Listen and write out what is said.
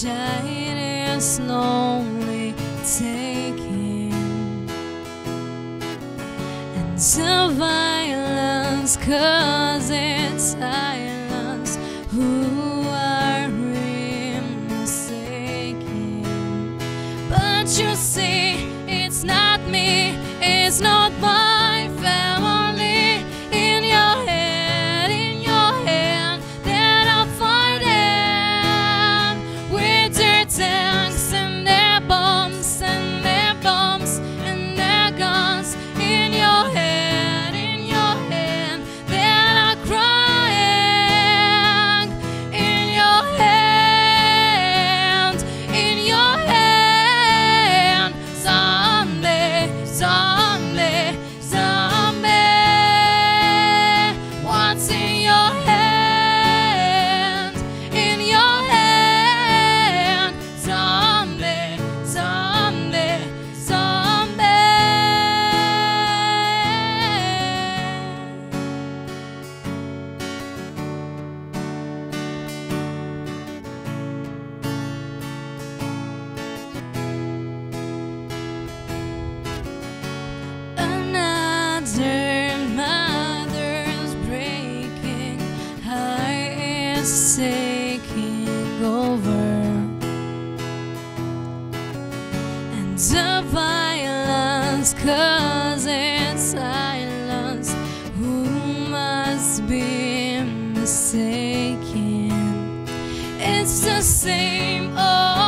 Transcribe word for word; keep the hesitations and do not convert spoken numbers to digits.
tide is slowly taking, and the violence causes silence. Who are forsaken? But you see, it's not me, it's not my family. In your head, in your hand, that I'm fighting with their tanks and their bombs and their bombs and their guns. In your head, in your hand, that I'm crying. In your hand, in your hand, someday, someday, someday. What's in your hand? In your hand, someday, someday, someday. Another mother's breaking, heart is taking over, and the violence causes silence. Who must be mistaken? It's the same old